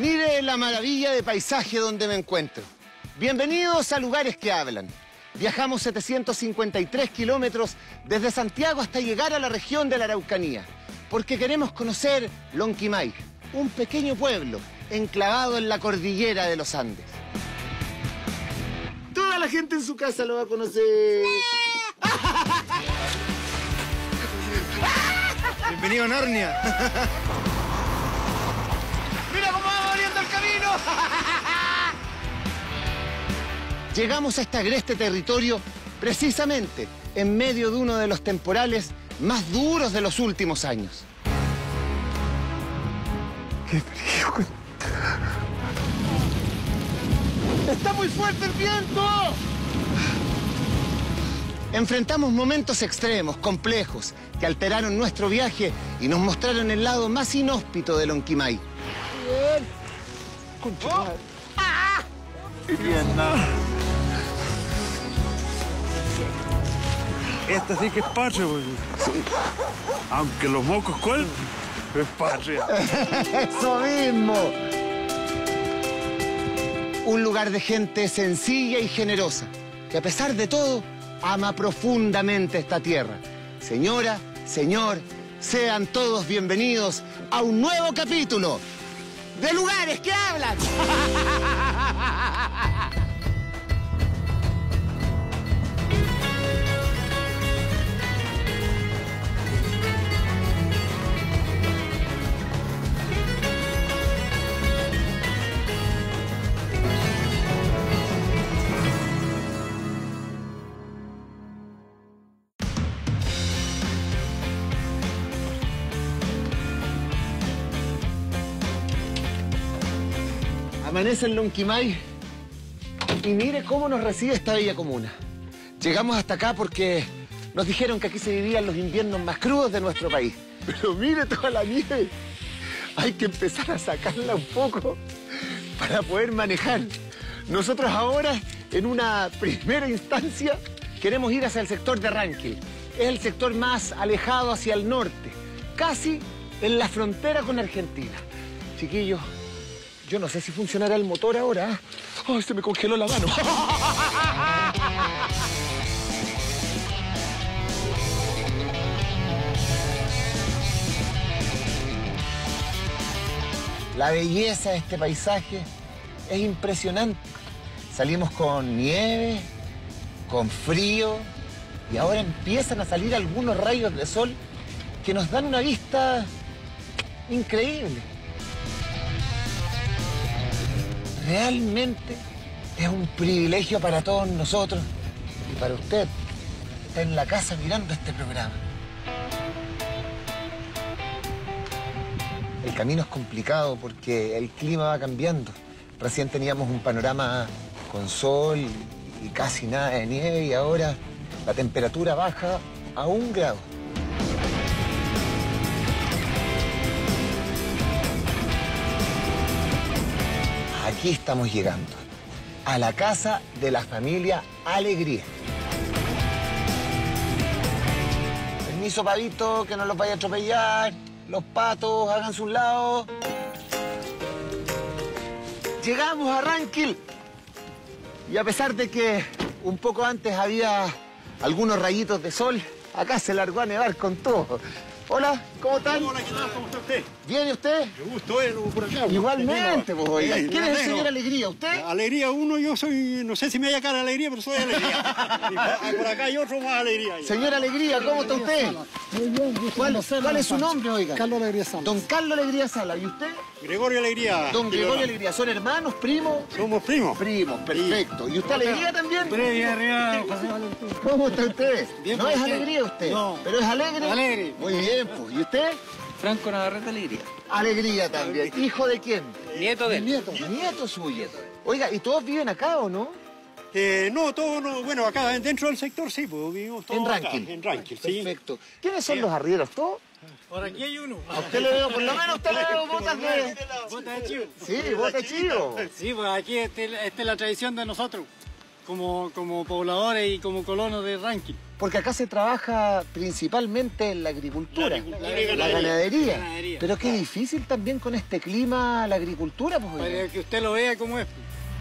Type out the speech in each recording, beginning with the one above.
Mire la maravilla de paisaje donde me encuentro. Bienvenidos a Lugares que Hablan. Viajamos 753 kilómetros desde Santiago hasta llegar a la región de la Araucanía, porque queremos conocer Lonquimay, un pequeño pueblo enclavado en la cordillera de los Andes. Toda la gente en su casa lo va a conocer. Bienvenido a Narnia. ¡Mira cómo va abriendo el camino! Llegamos a este agreste territorio precisamente en medio de uno de los temporales más duros de los últimos años. ¡Qué frío! ¡Está muy fuerte el viento! Enfrentamos momentos extremos, complejos, que alteraron nuestro viaje y nos mostraron el lado más inhóspito de Lonquimay. Bien. Concha. Bien, nada. Esta sí que es patria, pues. Sí. Aunque los mocos, ¿cuál? Es patria. ¡Eso mismo! Un lugar de gente sencilla y generosa, que a pesar de todo, ama profundamente esta tierra. Señora, señor, sean todos bienvenidos a un nuevo capítulo de Lugares que Hablan. Amanece en Lonquimay y mire cómo nos recibe esta bella comuna. Llegamos hasta acá porque nos dijeron que aquí se vivían los inviernos más crudos de nuestro país. Pero mire toda la nieve. Hay que empezar a sacarla un poco para poder manejar. Nosotros ahora, en una primera instancia, queremos ir hacia el sector de Ranquil. Es el sector más alejado hacia el norte, casi en la frontera con Argentina. Chiquillos, yo no sé si funcionará el motor ahora. ¡Ay, se me congeló la mano! La belleza de este paisaje es impresionante. Salimos con nieve, con frío, y ahora empiezan a salir algunos rayos de sol que nos dan una vista increíble. Realmente es un privilegio para todos nosotros y para usted que está en la casa mirando este programa. El camino es complicado porque el clima va cambiando. Recién teníamos un panorama con sol y casi nada de nieve y ahora la temperatura baja a 1 grado. Aquí estamos llegando, a la casa de la familia Alegría. Permiso, pavito, que no los vaya a atropellar. Los patos, háganse un lado. Llegamos a Ranquil. Y a pesar de que un poco antes había algunos rayitos de sol, acá se largó a nevar con todo. Hola, ¿cómo están? Hola, ¿qué tal? ¿Cómo está usted? ¿Bien y usted? Me gusto verlo por acá. Igualmente, pues, oiga. Sí, ¿Quién es el señor Alegría? ¿Usted? Alegría uno, yo soy, no sé si me haya cara Alegría, pero soy Alegría. Y por acá hay otro más Alegría. Señor Alegría, ¿cómo está usted? Muy bien. ¿Cuál es su nombre, oiga? Carlos Alegría Sala. Don Carlos Alegría Sala. ¿Y usted? Gregorio Alegría. Don Gregorio Alegría. ¿Son hermanos, primos? Somos primos. Primos, perfecto. ¿Y usted Alegría también? Previa, arriba, José Valentín. ¿Cómo está usted? Bien, ¿No es ¿usted? Alegría usted? No. ¿Pero es alegre? Alegre. Muy bien, pues. ¿Y usted? Franco Navarrete Alegría. Alegría también. ¿Hijo de quién? Nieto de él. Nieto. Nieto suyo. Oiga, ¿y todos viven acá o no? No, todo no. Bueno, acá dentro del sector sí, pues vivimos todos En acá, Ranquil. en Ranquil, sí. Perfecto. ¿Quiénes son los arrieros? ¿Todos? Por aquí hay uno. A usted le veo, por lo menos usted le veo botas de... Bota de chivo. Sí, botas de chivo. Sí, pues aquí esta es la tradición de nosotros, como pobladores y como colonos de Ranquil. Porque acá se trabaja principalmente en la agricultura, la ganadería. Pero qué difícil también con este clima la agricultura, pues. Para que usted lo vea cómo es.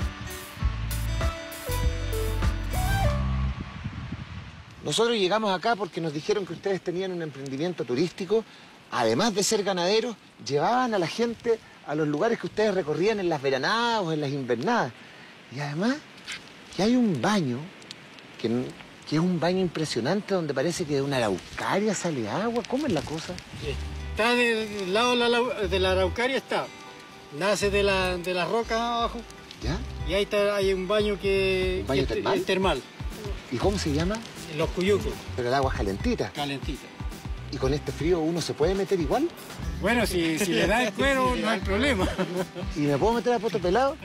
Nosotros llegamos acá porque nos dijeron que ustedes tenían un emprendimiento turístico. Además de ser ganaderos, llevaban a la gente a los lugares que ustedes recorrían en las veranadas o en las invernadas. Y además que hay un baño que es un baño impresionante donde parece que de una araucaria sale agua. ¿Cómo es la cosa? Está del lado de la araucaria, está. Nace de las rocas abajo. ¿Ya? Y ahí está, hay un baño que ¿Un baño termal? es termal. ¿Y cómo se llama? Los Cuyucos, Pero el agua es calentita. calentita. ¿Y con este frío uno se puede meter igual? Bueno, si le da el cuero, no hay problema. ¿Y me puedo meter a poto pelado?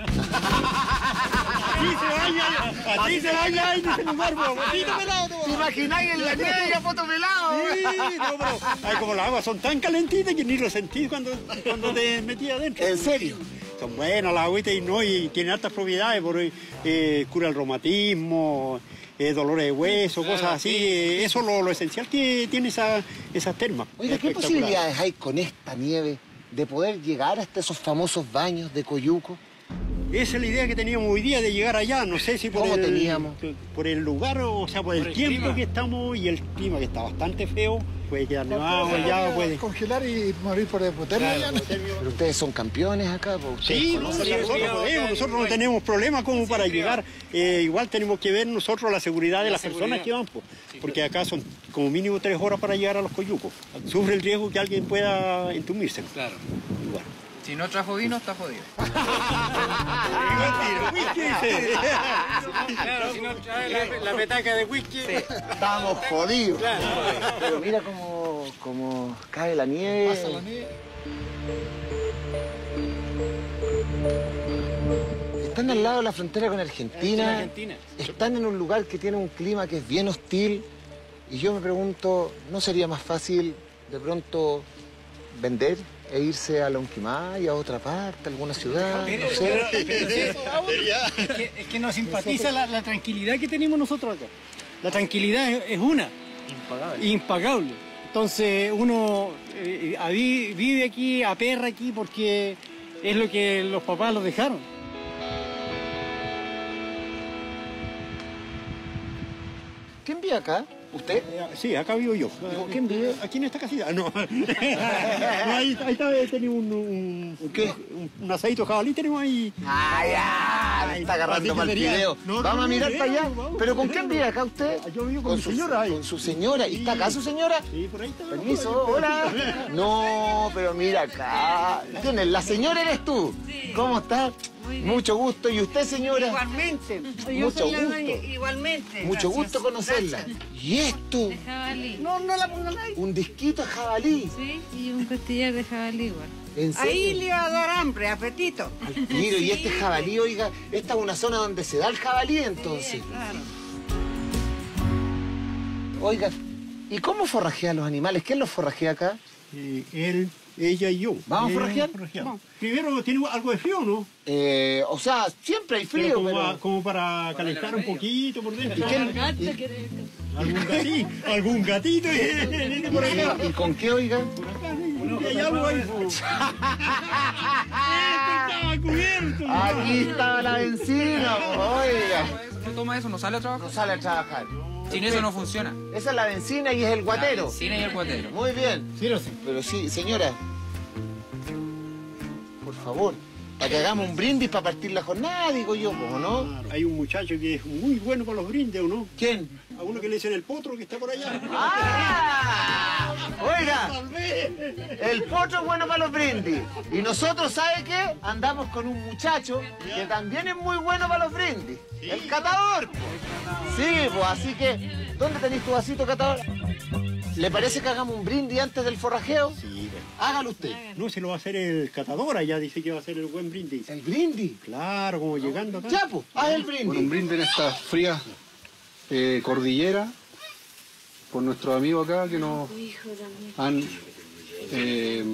Así se baña en ese lugar, botito pelado. ¿Te imagináis en la nieve a poto pelado? Sí, no, pero ay, como las aguas son tan calentitas que ni lo sentí cuando te metí adentro. ¿En serio? Son buenas las agüitas y tienen altas propiedades, cura el reumatismo, dolores de hueso, cosas así. Eso es lo esencial que tiene esas termas. Oiga, ¿qué posibilidades hay con esta nieve de poder llegar hasta esos famosos baños de Coyuco? Esa es la idea que teníamos hoy día de llegar allá. No sé si por ¿Cómo teníamos? Por el lugar, o sea, por el tiempo clima que estamos y el clima que está bastante feo. Puede quedar nevado allá, puede... congelar y morir por hipotermia. Claro, Pero ustedes son campeones acá, pues. Sí, nosotros podemos, nosotros no tenemos problemas como para llegar. Igual tenemos que ver nosotros la seguridad de las personas que van, pues, porque acá son como mínimo 3 horas para llegar a los Coyucos. Sufre el riesgo que alguien pueda entumirse. Claro. Y bueno. Si no trajo vino, está jodido. Claro, si no trae la petaca de whisky. Estamos jodidos. Pero mira cómo cae la nieve. Pasa la nieve. Están al lado de la frontera con Argentina. Argentina. Están en un lugar que tiene un clima que es bien hostil. Y yo me pregunto, ¿no sería más fácil de pronto vender e irse a Lonquimay, a otra parte, a alguna ciudad? No sé. Es que nos simpatiza la tranquilidad que tenemos nosotros acá. La tranquilidad es una. Impagable. Entonces uno vive aquí, aperra aquí porque es lo que los papás los dejaron. ¿Quién vive acá? ¿Usted? Sí, acá vivo yo. ¿Con quién vive? Aquí en esta casita. No. No, ahí está, tenemos ¿Qué? un asadito jabalí, tenemos ahí. ¡Ay, ya! Me está agarrando mal video. No, Vamos a mirar no, para allá. vamos. ¿Pero con quién vive acá usted? Yo vivo con mi señora ahí. Con su señora. ¿Y está acá su señora? Sí, por ahí está. Permiso, hola. No, pero mira acá. ¿Quién es? ¿La señora eres tú? Sí. ¿Cómo estás? Muy bien. Mucho gusto. ¿Y usted, señora? Igualmente. Yo Mucho soy la gusto. dueña, igualmente. Mucho Gracias. gusto conocerla. Gracias. ¿Y esto? De jabalí. No la pongan ahí. Un disquito de jabalí. Sí, y un costillar de jabalí igual. ¿En serio? Ahí le va a dar hambre, apetito. Miro, y este jabalí, oiga, esta es una zona donde se da el jabalí, entonces. Claro. Oiga, ¿y cómo forrajea a los animales? ¿Quién los forrajea acá? Él, ella y yo. ¿Vamos a forrajear? Vamos. Primero, ¿tiene algo de frío, no? O sea, siempre hay Pero frío, como, pero... como para calentar un poquito por dentro. ¿Y Algún gatito. Por acá. ¿Y con qué, oiga? Por acá, sí. Hay agua ahí. Estaba cubierto. Aquí estaba la benzina, oiga. ¿Usted toma eso? ¿No sale a trabajar? No sale a trabajar. Sin eso no funciona. Esa es la benzina y es el guatero. Sin y el cuatero. Muy bien. Sí, lo sé. Pero sí, señora. Por favor, para que hagamos un brindis para partir la jornada, digo yo, ¿o no? Hay un muchacho que es muy bueno para los brindes, ¿o no? ¿Quién? A uno que le dicen el potro que está por allá. ¡Ah! Oiga, el potro es bueno para los brindis. Y nosotros, ¿sabe qué? Andamos con un muchacho que también es muy bueno para los brindis. El catador. Sí, pues así que, ¿dónde tenéis tu vasito, catador? ¿Le parece que hagamos un brindis antes del forrajeo? Sí, Hágalo usted. no, se lo va a hacer el catador allá, dice que va a hacer el buen brindis. ¿El brindis? Claro, como llegando acá. Ya, pues, haz el Bueno, un brindis. brindis en esta fría cordillera por nuestros amigos acá que nos han...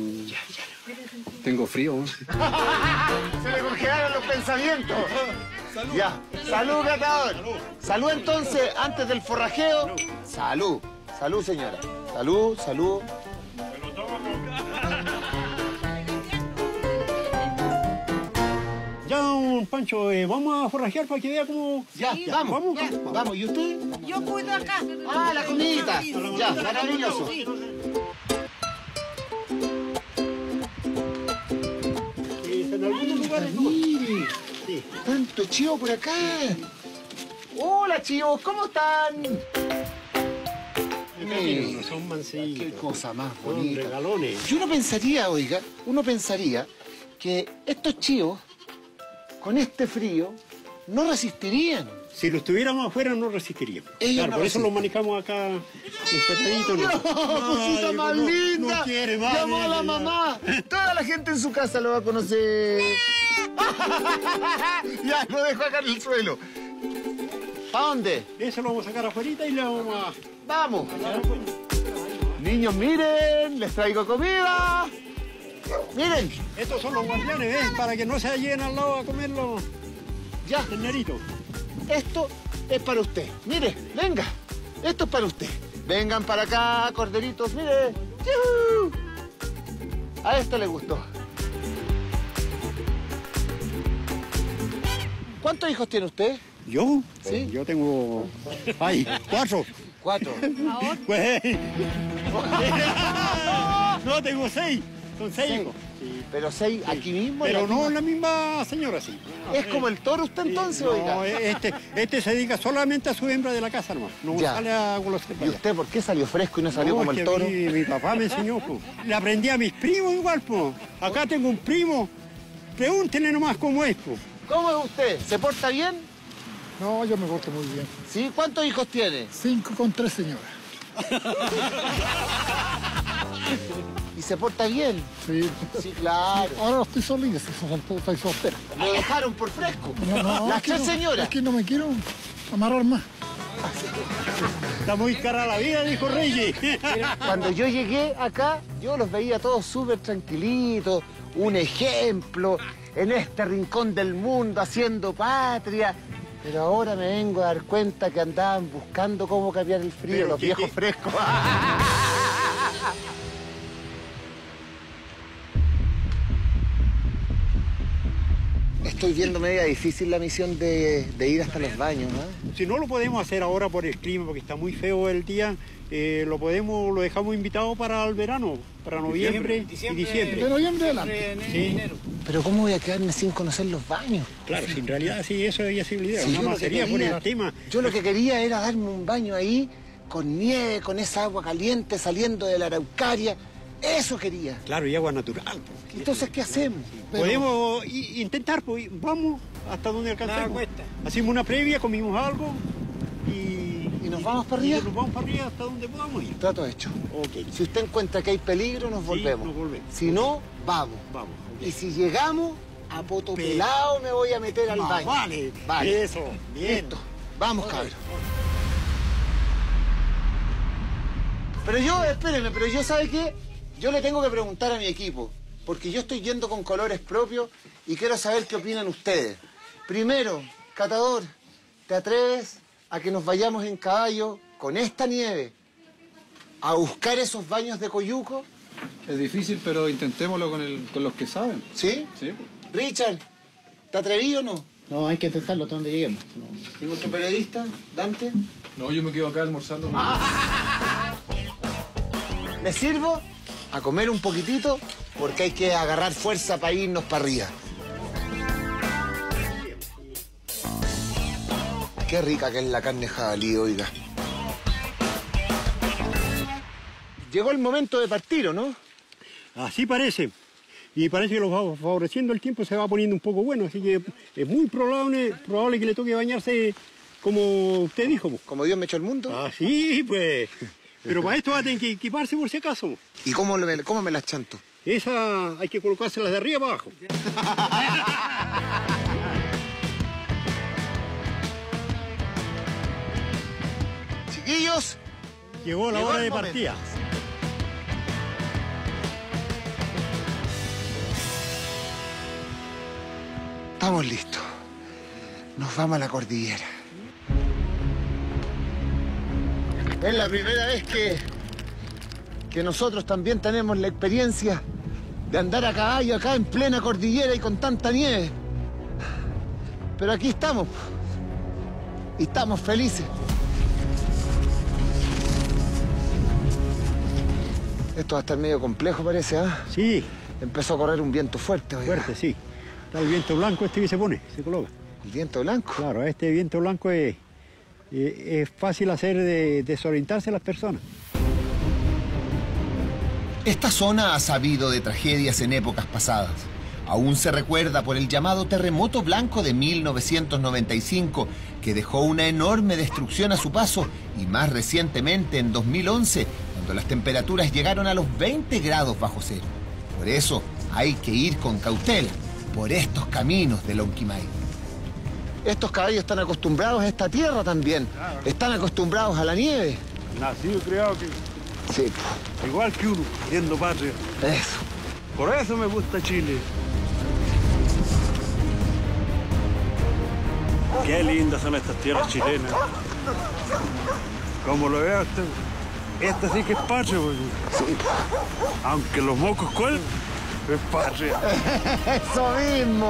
tengo frío, ¿no? Se le congelaron los pensamientos. Ya. Salud, catador. Salud entonces, antes del forrajeo. Salud. Salud, señora. Salud, salud. Ya, don Pancho, vamos a forrajear para que vea cómo... Ya, vamos. Vamos, ¿y usted? Yo cuido acá. Ah, la comidita. Ya, maravilloso. En algunos lugares no. Mire, tanto chivo por acá. Hola, chivos, ¿cómo están? No son mancitos. Qué cosa más Son bonita. regalones. Y uno pensaría, oiga, que estos chivos, con este frío, no resistirían. Si los tuviéramos afuera no resistiríamos. Ellos Claro, no por eso los resisten. manejamos acá en ¡No, cosita Ay, más no, linda! No quiere más. Llamó a la mamá. Toda la gente en su casa lo va a conocer. Ya, lo dejo acá en el suelo. ¿Para dónde? Eso lo vamos a sacar afuera y le vamos a... ¡Vamos! Niños, miren, les traigo comida. Miren, Estos son los guardianes, ¿ves? Para que no se lleguen al lado a comer los ya, terneritos. esto es para usted. Mire, venga, esto es para usted. Vengan para acá, corderitos, mire. ¡Yujú! A esto le gustó. ¿Cuántos hijos tiene usted? ¿Yo? Sí. Yo tengo... ¡Ay! 4. 4. Pues... No, tengo 6. Son 6 hijos. Pero 6 aquí mismo. Pero en la no misma- la misma señora, sí. Es como el toro usted entonces, No, oiga. este se dedica solamente a su hembra de la casa, nomás. No Ya. sale a golosar ¿Y usted por qué salió fresco y no salió como es el que toro? Mi papá me enseñó, po. Le aprendí a mis primos igual, po. Acá tengo un primo. Pregúntenle nomás cómo es, po. ¿Cómo es usted? ¿Se porta bien? No, yo me porto muy bien. ¿Sí? ¿Cuántos hijos tiene? 5 con 3 señoras. ¿Y se porta bien? Sí. Sí, claro. Ahora estoy solita, estoy soltera. Lo dejaron por fresco. No, Las es que 3 no- señoras. Es que no me quiero amarrar más. Está muy cara la vida, dijo Reyes. Cuando yo llegué acá, yo los veía todos súper tranquilitos, un ejemplo en este rincón del mundo haciendo patria. Pero ahora me vengo a dar cuenta que andaban buscando cómo cambiar el frío, Pero los ¿qué- viejos qué? frescos. Estoy viendo media difícil la misión de ir hasta los baños, ¿no? Si no lo podemos hacer ahora por el clima, porque está muy feo el día, lo dejamos invitado para el verano, para noviembre y De diciembre. noviembre adelante. Sí, Pero ¿cómo voy a quedarme sin conocer los baños? claro, si en realidad sí, eso había sido la idea. Sí, Nada yo más lo que sería por quería- el tema. Yo lo que quería era darme un baño ahí, con nieve, con esa agua caliente saliendo de la Araucaria. Eso quería. Claro, y agua natural. po. Entonces, ¿qué hacemos? Podemos intentar, pues, vamos hasta donde alcancemos. Hacemos una previa, comimos algo ¿Y nos vamos para arriba? y nos vamos para arriba hasta donde podamos ir. Trato hecho. Ok, Si usted encuentra que hay peligro, nos volvemos. nos volvemos. Si no, vamos. vamos. Y si llegamos, a poto pelado me voy a meter al baño. Vale, Vale. eso, bien. Listo. Vamos, cabrón. Pero yo, espéreme, pero yo, ¿sabe qué? Yo le tengo que preguntar a mi equipo, porque yo estoy yendo con colores propios y quiero saber qué opinan ustedes. Primero, Catador, ¿te atreves a que nos vayamos en caballo con esta nieve a buscar esos baños de coyuco? Es difícil, pero intentémoslo con los que saben. ¿Sí? Sí. Richard, ¿te atreví o no? No, hay que intentarlo hasta donde lleguemos. ¿Y nuestro periodista, Dante? No, yo me quedo acá almorzando. ¿Me sirvo? A comer un poquitito, porque hay que agarrar fuerza para irnos para arriba. Qué rica que es la carne jabalí, oiga. Llegó el momento de partir, ¿o no? Así parece. Y parece que lo va favoreciendo el tiempo, se va poniendo un poco bueno. Así que es muy probable que le toque bañarse como usted dijo. po. Como Dios me echó el mundo. Así pues. Pero para esto va a tener que equiparse por si acaso. ¿Y cómo me las chanto? Esa hay que colocárselas de arriba para abajo. Chiquillos, Llegó la Llegó hora el de momento. partida. estamos listos. nos vamos a la cordillera. Es la primera vez que nosotros también tenemos la experiencia de andar a caballo acá en plena cordillera y con tanta nieve. Pero aquí estamos. Y estamos felices. Esto va a estar medio complejo, parece, ¿ah? Sí. Empezó a correr un viento fuerte, oiga. Fuerte, sí. Está el viento blanco que se pone, se coloca. ¿El viento blanco? Claro, este viento blanco es fácil hacer de desorientarse a las personas. Esta zona ha sabido de tragedias en épocas pasadas. Aún se recuerda por el llamado terremoto blanco de 1995, que dejó una enorme destrucción a su paso, y más recientemente en 2011, cuando las temperaturas llegaron a los 20 grados bajo cero. Por eso hay que ir con cautela por estos caminos de Lonquimay. Estos caballos están acostumbrados a esta tierra también. Claro. Están acostumbrados a la nieve. Nacido y criado aquí. Sí. Igual que uno, siendo patria. Eso. Por eso me gusta Chile. Qué lindas son estas tierras chilenas. Como lo vea usted, esta sí que es patria, pues. Sí. Aunque los mocos cuelguen, es patria. Eso mismo.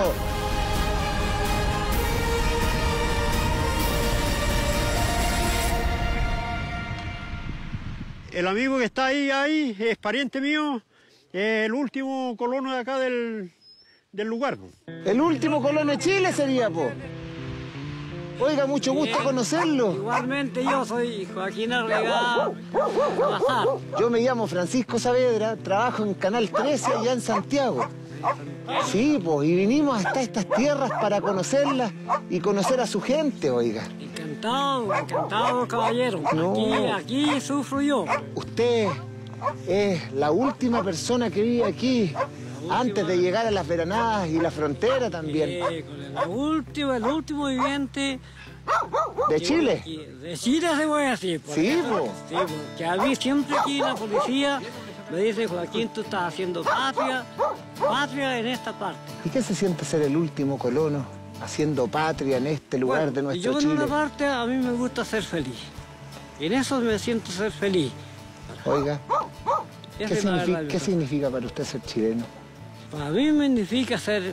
El amigo que está ahí es pariente mío, el último colono de acá del lugar. El último colono de Chile sería, po. Oiga, mucho gusto conocerlo. Igualmente yo soy Joaquín Arregada Salazar. Yo me llamo Francisco Saavedra, trabajo en Canal 13 allá en Santiago. Sí, pues, y vinimos hasta estas tierras para conocerlas y conocer a su gente, oiga. Encantado, caballero. No. Aquí sufro yo. Usted es la última persona que vive aquí, antes de llegar a las veranadas y la frontera también. El último viviente... ¿De Chile? De Chile se voy a decir. Sí, pues. Sí, porque a mí siempre aquí la policía me dice, Joaquín, tú estás haciendo patria en esta parte. ¿Y qué se siente ser el último colono haciendo patria en este lugar de nuestro yo Chile? en una parte a mí me gusta ser feliz. En eso me siento ser feliz. Oiga, Esa es ¿qué significa para usted ser chileno? Para mí me significa ser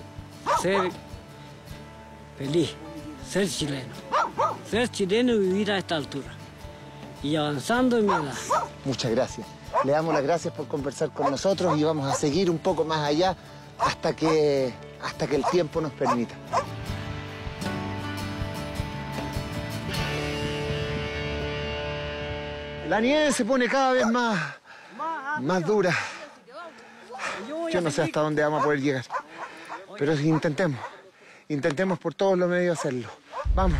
feliz, ser chileno. Ser chileno y vivir a esta altura. Y avanzando en mi edad. Muchas gracias. Le damos las gracias por conversar con nosotros y vamos a seguir un poco más allá hasta que el tiempo nos permita. La nieve se pone cada vez más dura. Yo no sé hasta dónde vamos a poder llegar, pero intentemos por todos los medios hacerlo. Vamos.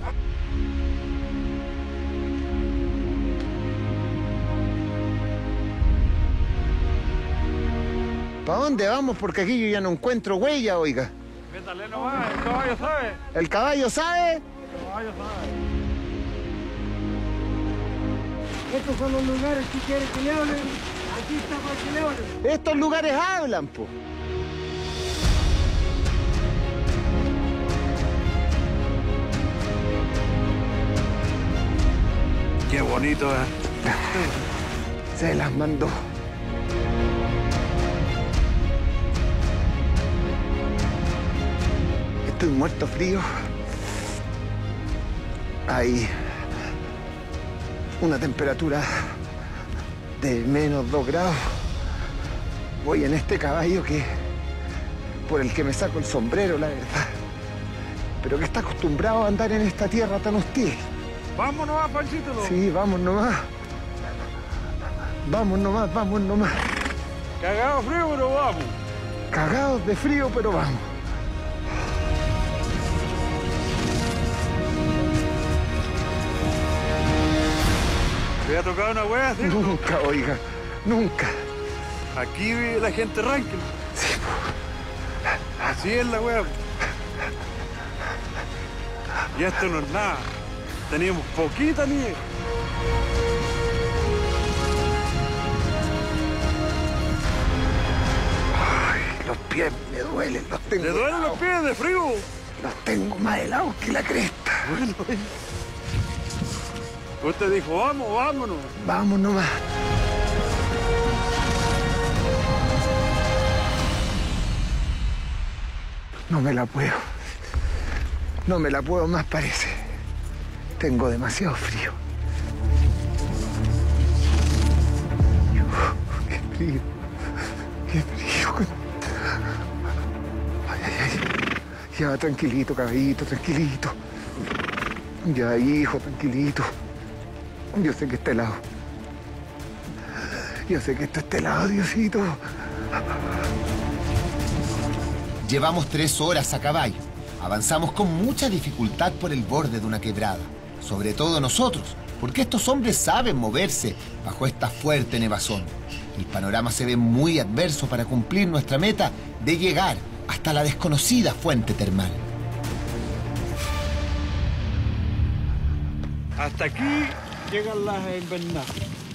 ¿Para dónde vamos? Porque aquí yo ya no encuentro huella, oiga. Métale nomás, el caballo sabe. ¿El caballo sabe? El caballo sabe. Estos son los lugares que quieren que le hablen. Aquí está para que le hablen. Estos lugares hablan, po. Qué bonito, ¿eh? Se las mandó. Estoy muerto frío. Hay una temperatura de -2 grados. Voy en este caballo por el que me saco el sombrero, la verdad. Pero que está acostumbrado a andar en esta tierra tan hostil. Vamos nomás, Panchito. Sí, vamos nomás. Vamos nomás. Cagados frío, pero vamos. Cagados de frío, pero vamos. ¿Te ha tocado una wea así? Nunca, oiga, nunca. Aquí vive la gente ranking. Sí, así es la wea. Y esto no es nada. Teníamos poquita nieve. Ay, los pies me duelen, los tengo. ¿Te duelen los pies de frío? Los tengo más helados que la cresta. Bueno, usted dijo, vamos, vámonos. Vamos nomás. No me la puedo. No me la puedo más, parece. Tengo demasiado frío. Qué frío. Qué frío. Ay, ay, ay. Ya, tranquilito, caballito, tranquilito. Ya, hijo, tranquilito. Yo sé que está helado. Yo sé que esto está helado, Diosito. Llevamos 3 horas a caballo. Avanzamos con mucha dificultad por el borde de una quebrada. Sobre todo nosotros, porque estos hombres saben moverse bajo esta fuerte nevazón. El panorama se ve muy adverso para cumplir nuestra meta de llegar hasta la desconocida fuente termal. Hasta aquí llegan las invernadas.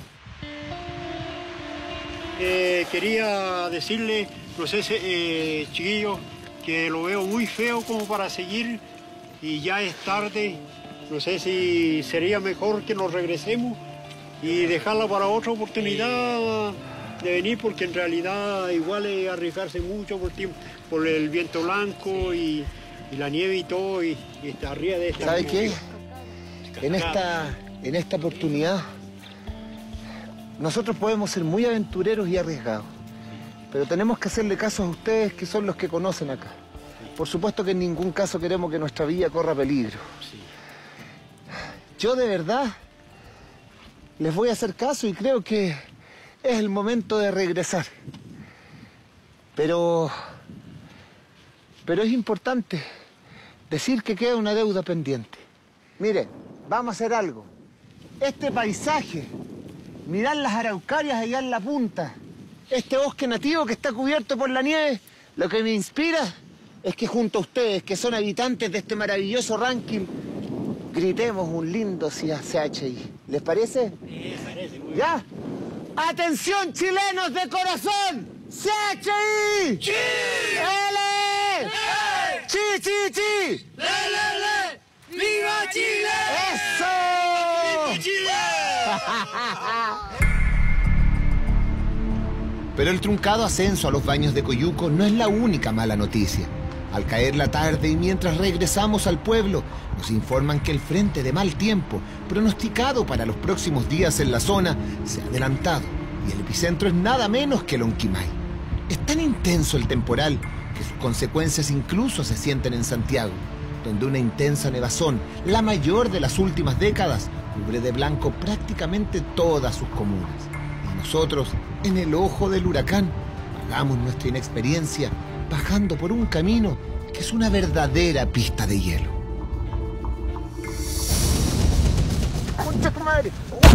Quería decirle, no sé, chiquillos, que lo veo muy feo como para seguir y ya es tarde. No sé si sería mejor que nos regresemos y dejarla para otra oportunidad de venir, porque en realidad igual es arriesgarse mucho por el viento blanco y la nieve y todo, y está arriba de esta. ¿Sabe qué? En esta oportunidad, nosotros podemos ser muy aventureros y arriesgados, pero tenemos que hacerle caso a ustedes, que son los que conocen acá. Por supuesto que en ningún caso queremos que nuestra vida corra peligro. Yo de verdad les voy a hacer caso y creo que es el momento de regresar. Pero es importante decir que queda una deuda pendiente. Miren, vamos a hacer algo. Este paisaje, mirad las araucarias allá en la punta, este bosque nativo que está cubierto por la nieve, lo que me inspira es que junto a ustedes, que son habitantes de este maravilloso ranking, gritemos un lindo CHI. ¿Les parece? Sí, parece muy bien. ¿Ya? ¡Atención, chilenos de corazón! ¡CHI! ¡Chi! ¡Ele! ¡Chi, chi, chi! ¡Le, le, le! ¡Viva Chile! ¡Eso! ¡Viva Chile! Pero el truncado ascenso a los baños de Coyuco no es la única mala noticia. Al caer la tarde y mientras regresamos al pueblo, nos informan que el frente de mal tiempo, pronosticado para los próximos días en la zona, se ha adelantado y el epicentro es nada menos que Lonquimay. Es tan intenso el temporal que sus consecuencias incluso se sienten en Santiago, donde una intensa nevazón, la mayor de las últimas décadas, cubre de blanco prácticamente todas sus comunas. Y nosotros, en el ojo del huracán, pagamos nuestra inexperiencia bajando por un camino que es una verdadera pista de hielo. ¡Concha tu madre!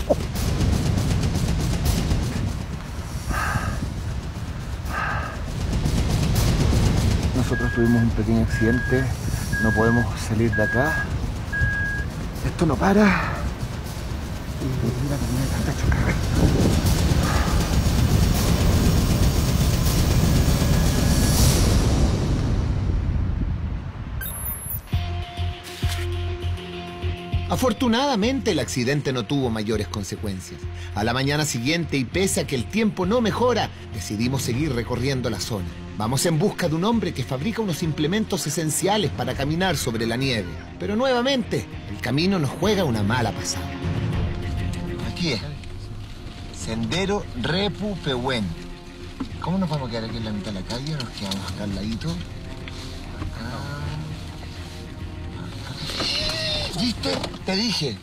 Nosotros tuvimos un pequeño accidente, no podemos salir de acá. Esto no para. Y mira, camioneta está chocada. Afortunadamente el accidente no tuvo mayores consecuencias. A la mañana siguiente y pese a que el tiempo no mejora, decidimos seguir recorriendo la zona. Vamos en busca de un hombre que fabrica unos implementos esenciales para caminar sobre la nieve. Pero nuevamente, el camino nos juega una mala pasada. Aquí es. Sendero Repu Pehuen. ¿Cómo nos vamos a quedar aquí en la mitad de la calle? Nos quedamos acá al ladito. Acá. ¿Viste? Te dije.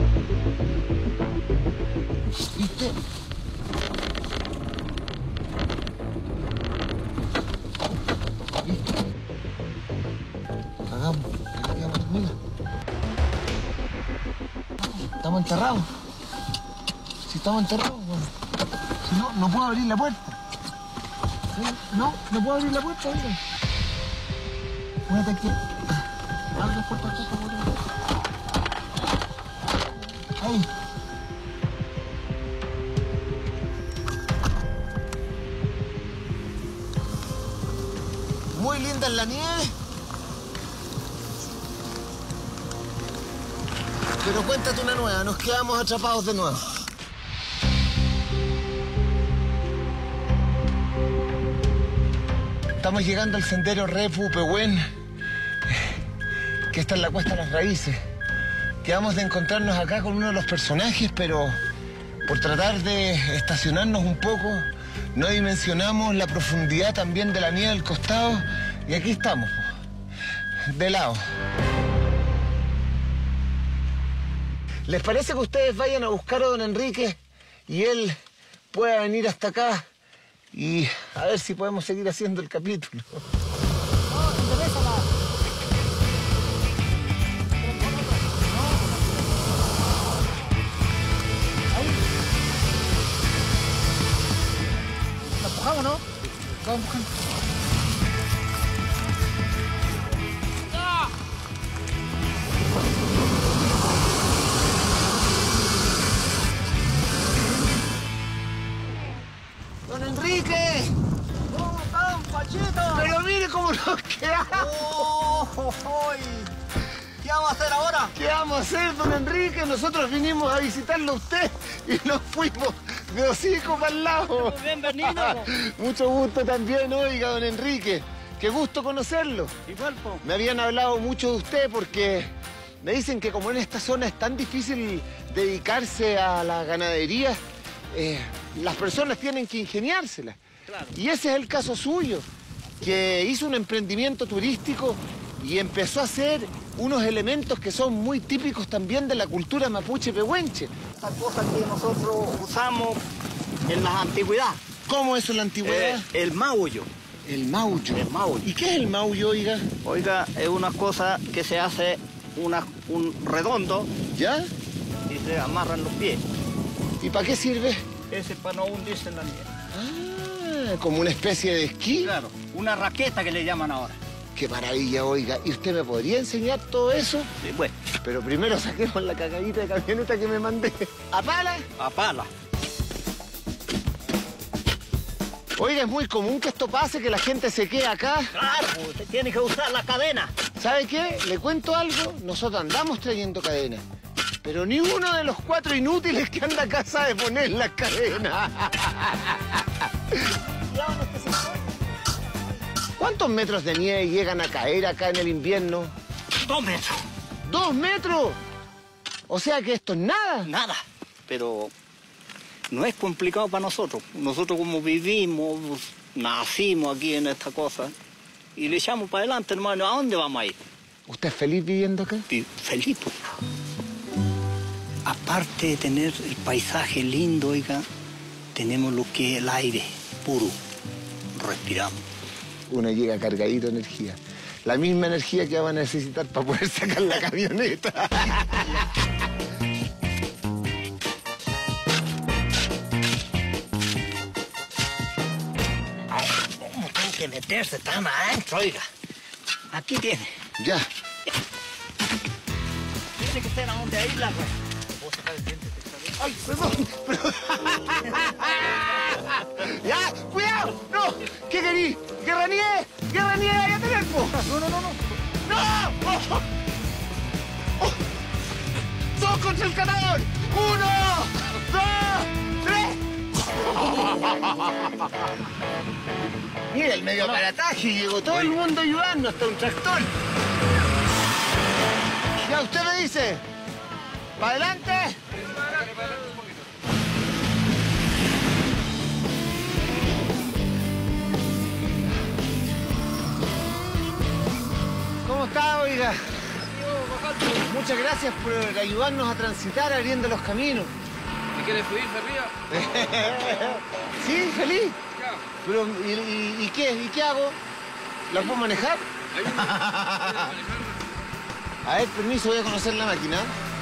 ¿Viste? ¿Viste? Cagamos. Aquí quedamos. Mira. Estamos enterrados. Si estamos enterrados, bueno. Si no, no puedo abrir la puerta. ¿Sí? No puedo abrir la puerta, mira. Muévete aquí. Abre la puerta, por favor. Ahí. Muy linda en la nieve. Pero cuéntate una nueva, nos quedamos atrapados de nuevo. Estamos llegando al sendero Repu Pehuen, que está en la Cuesta de las Raíces. Quedamos de encontrarnos acá con uno de los personajes, pero por tratar de estacionarnos un poco, no dimensionamos la profundidad también de la nieve del costado, y aquí estamos, de lado. ¿Les parece que ustedes vayan a buscar a don Enrique y él pueda venir hasta acá y a ver si podemos seguir haciendo el capítulo? ¿La empujamos, no? Vamos buscando. ¡Don Enrique! ¿Cómo están, Pachito? ¡Pero mire cómo nos quedamos! ¿Qué vamos a hacer ahora? ¿Qué vamos a hacer, don Enrique? Nosotros vinimos a visitarlo a usted y nos fuimos de hocico para el lado. Bienvenido. Mucho gusto también, oiga, don Enrique. Qué gusto conocerlo. Igual, po. Me habían hablado mucho de usted porque me dicen que como en esta zona es tan difícil dedicarse a la ganadería, las personas tienen que ingeniárselas. Claro. Y ese es el caso suyo, que hizo un emprendimiento turístico y empezó a hacer unos elementos que son muy típicos también de la cultura mapuche pehuenche. Esta cosa que nosotros usamos en la antigüedad. ¿Cómo es eso en la antigüedad? El maullo. El maullo. El maullo. ¿Y qué es el maullo, oiga? Oiga, es una cosa que se hace un redondo. ¿Ya? Y se amarran los pies. ¿Y para qué sirve? Ese para no hundirse en la nieve. Ah, como una especie de esquí. Claro, una raqueta que le llaman ahora. Qué maravilla, oiga. ¿Y usted me podría enseñar todo eso? Sí, bueno. Pero primero saquemos la cagadita de camioneta que me mandé. ¿A pala? A pala. Oiga, es muy común que esto pase, que la gente se quede acá. Claro, usted tiene que usar la cadena. ¿Sabe qué? Le cuento algo. Nosotros andamos trayendo cadenas. Pero ni uno de los 4 inútiles que anda acá sabe poner las cadenas. ¿Cuántos metros de nieve llegan a caer acá en el invierno? 2 metros. ¿2 metros? O sea que esto es nada. Nada. Pero no es complicado para nosotros. Nosotros como vivimos, nacimos aquí en esta cosa y le echamos para adelante, hermano. ¿A dónde vamos a ir? ¿Usted es feliz viviendo acá? Feliz, pues. Aparte de tener el paisaje lindo, oiga, tenemos lo que es el aire puro. Respiramos. Uno llega cargadito de energía. La misma energía que va a necesitar para poder sacar la camioneta. ¿Cómo tienen que meterse tan adentro, oiga? Aquí tiene. Ya. Tiene que ser a donde ahí la rueda. ¡Ay, perdón! ¡Ya! ¡Cuidado! ¡No! ¿Qué querí? ¡Guerra nieve! ¡Guerra nieve! ¡Vaya a tener, po! No. ¡No! ¡Oh! ¡Dos contra el catador! ¡1, 2, 3! Mira, el medio aparataje. Llegó todo el mundo ayudando, hasta un tractor. Ya, usted me dice. ¿Para adelante? ¿Cómo está, oiga? Muchas gracias por ayudarnos a transitar abriendo los caminos. ¿Me quieres subir para arriba? ¿Sí? ¿Feliz? Claro. Pero, ¿y qué? ¿Y qué hago? ¿La puedo manejar? A ver, permiso, voy a conocer la máquina.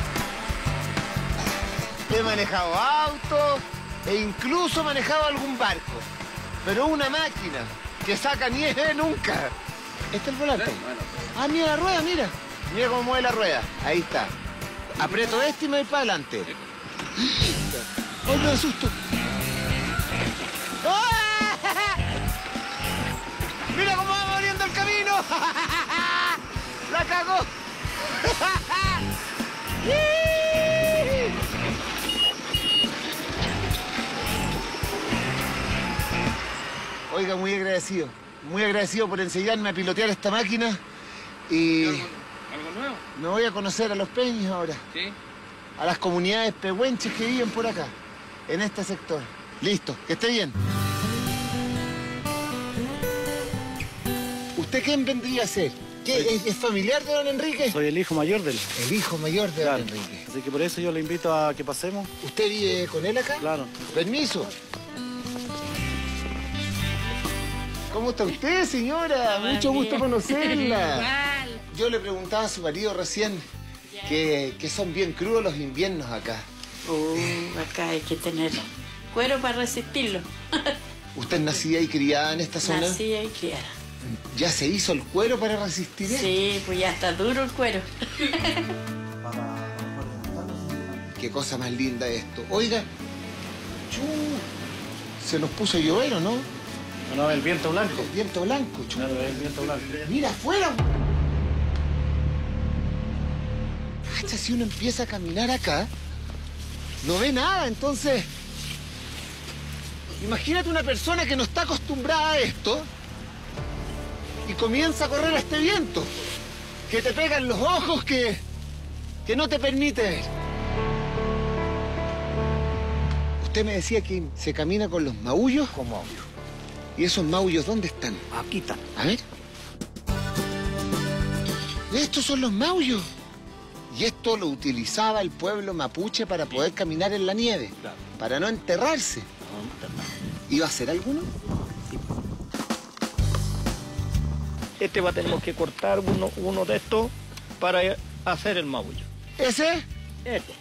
He manejado autos e incluso he manejado algún barco. Pero una máquina que saca nieve nunca. ¿Este es el volante? Ah, mira la rueda, mira. Mira cómo mueve la rueda. Ahí está. Aprieto este y me voy para adelante. ¡Ay, me asusto! ¡Ah! ¡Mira cómo va abriendo el camino! ¡La cagó! Oiga, muy agradecido. Muy agradecido por enseñarme a pilotear esta máquina. Y... ¿Algo nuevo? me voy a conocer a los peños ahora. Sí. A las comunidades pehuenches que viven por acá, en este sector. Listo, que esté bien. ¿Usted quién vendría a ser? ¿Qué, es familiar de don Enrique? Soy el hijo mayor de él. El hijo mayor de Claro. don Enrique. Así que por eso yo le invito a que pasemos. ¿Usted vive con él acá? Claro. Permiso. ¿Cómo está usted, señora? Mucho gusto conocerla. Igual. Yo le preguntaba a su marido recién que son bien crudos los inviernos acá. Acá hay que tener cuero para resistirlo. ¿Usted es nacida y criada en esta zona? Nacida y criada. ¿Ya se hizo el cuero para resistir esto? Sí, pues ya está duro el cuero. Qué cosa más linda esto. Oiga, se nos puso a llover, ¿o no? No, el viento blanco. El viento blanco, chu. Claro, el viento blanco. Mira afuera. Cacha, si uno empieza a caminar acá, no ve nada, entonces... Imagínate una persona que no está acostumbrada a esto y comienza a correr a este viento, que te pega en los ojos, que no te permite ver. Usted me decía que se camina con los maullos. Con maullos. ¿Y esos maullos dónde están? Aquí está. A ver. Estos son los maullos. Y esto lo utilizaba el pueblo mapuche para poder caminar en la nieve, Claro. para no enterrarse. ¿Iba a hacer alguno? Tenemos que cortar uno de estos para hacer el maullo. ¿Ese? Este.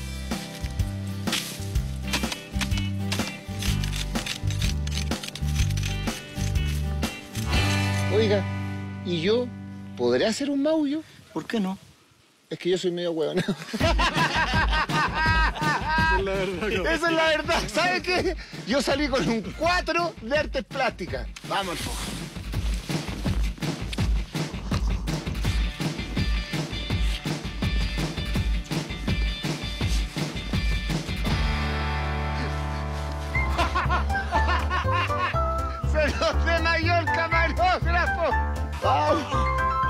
Oiga, ¿y yo podré hacer un maullo? ¿Por qué no? Es que yo soy medio huevón. Esa es la verdad. ¿Sabe qué? Yo salí con un 4 de artes plásticas. Vamos, al foco. ¡Se nos desmayó el camarógrafo! ¡Vamos!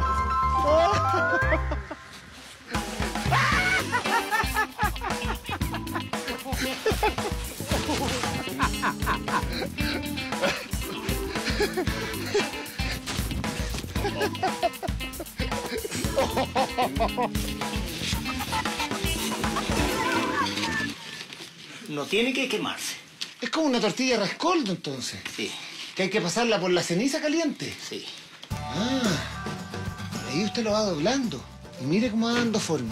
No tiene que quemarse. Es como una tortilla de rescoldo, entonces. Sí. Que hay que pasarla por la ceniza caliente. Sí. Ah, ahí usted lo va doblando. Y mire cómo va dando forma.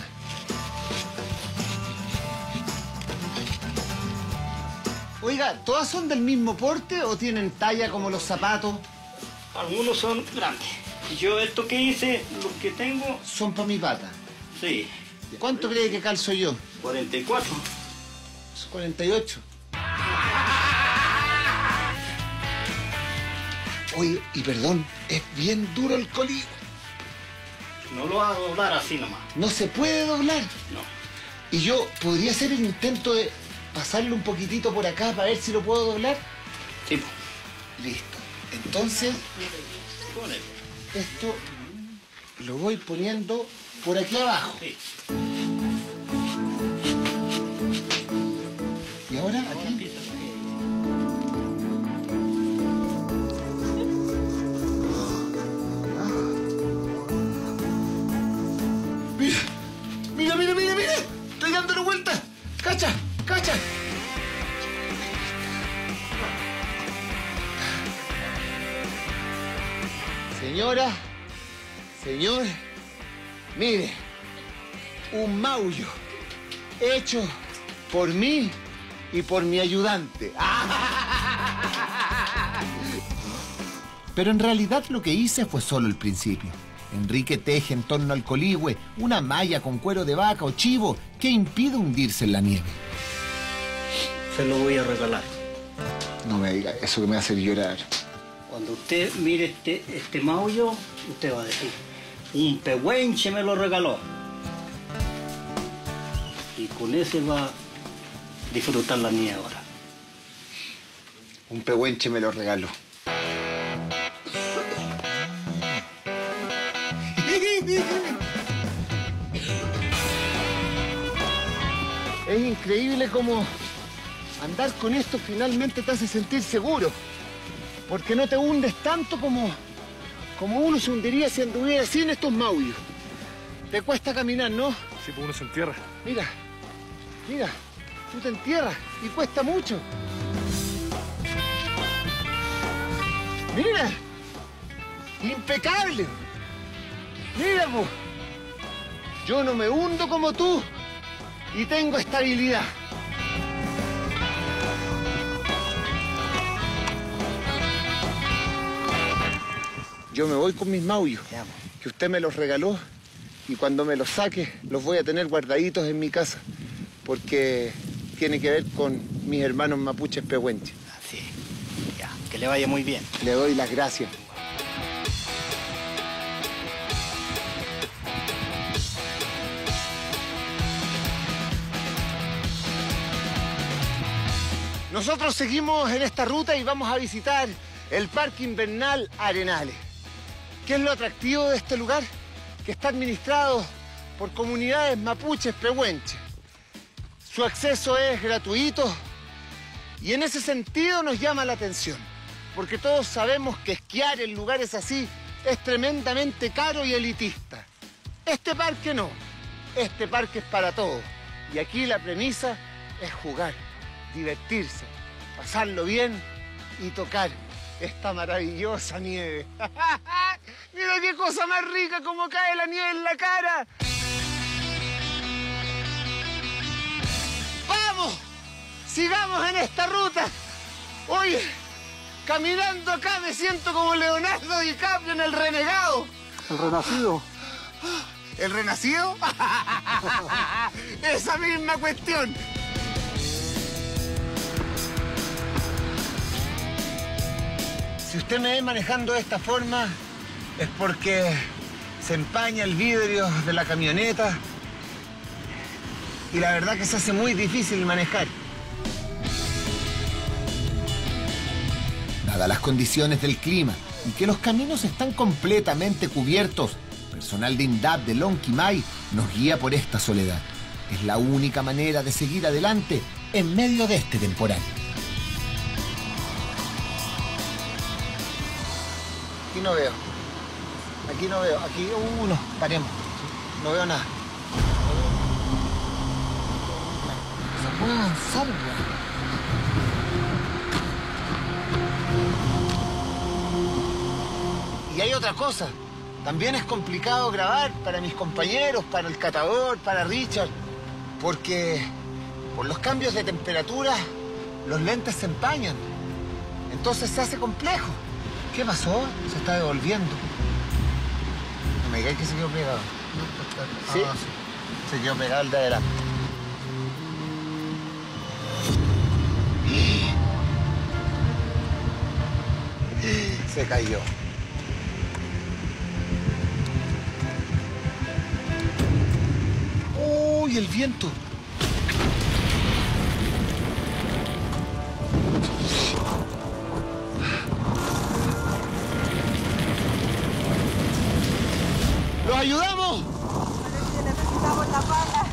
Oiga, ¿todas son del mismo porte o tienen talla como los zapatos? Algunos son grandes. Yo esto que hice, lo que tengo... Son para mi pata. Sí. ¿Cuánto cree que calzo yo? 44. 48. Oye, y perdón, es bien duro el coligüe. No lo vas a doblar así nomás. No se puede doblar. No. Y yo podría hacer el intento de pasarlo un poquitito por acá para ver si lo puedo doblar. Sí. Listo. Entonces, esto lo voy poniendo por aquí abajo. Sí. Y ahora aquí. Mira. Estoy dándole vuelta. Cacha. Señora, señor, mire, un maullo hecho por mí y por mi ayudante. Pero en realidad lo que hice fue solo el principio. Enrique teje en torno al coligüe una malla con cuero de vaca o chivo que impide hundirse en la nieve. Se lo voy a regalar. No me diga eso que me hace llorar. Cuando usted mire este maullo, usted va a decir, un pehuenche me lo regaló. Y con ese va a disfrutar la nieve ahora. Un pehuenche me lo regaló. increíble cómo andar con esto finalmente te hace sentir seguro. Porque no te hundes tanto como uno se hundiría si anduviera sin estos maullos. Te cuesta caminar, ¿no? Sí, pues uno se entierra. Mira, mira, tú te entierras y cuesta mucho. Mira, impecable. Mira, pues, yo no me hundo como tú y tengo estabilidad. Yo me voy con mis maullos, que usted me los regaló, y cuando me los saque los voy a tener guardaditos en mi casa, porque tiene que ver con mis hermanos mapuches pehuenches. Sí, ya, que le vaya muy bien. Le doy las gracias. Nosotros seguimos en esta ruta y vamos a visitar el Parque Invernal Arenales. ¿Qué es lo atractivo de este lugar? Que está administrado por comunidades mapuches pehuenches. Su acceso es gratuito y en ese sentido nos llama la atención, porque todos sabemos que esquiar en lugares así es tremendamente caro y elitista. Este parque no, este parque es para todos y aquí la premisa es jugar, divertirse, pasarlo bien y tocar esta maravillosa nieve. Mira qué cosa más rica, como cae la nieve en la cara. ¡Vamos! Sigamos en esta ruta. Oye, caminando acá me siento como Leonardo DiCaprio en El Renegado. El Renacido. ¿El Renacido? Esa misma cuestión. Si usted me ve manejando de esta forma, es porque se empaña el vidrio de la camioneta y la verdad que se hace muy difícil manejar. Dadas las condiciones del clima y que los caminos están completamente cubiertos, personal de INDAP de Lonquimay nos guía por esta soledad. Es la única manera de seguir adelante en medio de este temporal. Aquí no veo. Aquí no veo. Aquí uno. Paremos. No veo nada. Se puede avanzar, güey. Y hay otra cosa. También es complicado grabar para mis compañeros, para el catador, para Richard, porque por los cambios de temperatura los lentes se empañan. Entonces se hace complejo. ¿Qué pasó? Se está devolviendo. No me digáis que se quedó pegado. ¿Sí? Se quedó pegado el de adelante. Se cayó. ¡Uy, el viento! ¿Los ayudamos? Necesitamos la pala.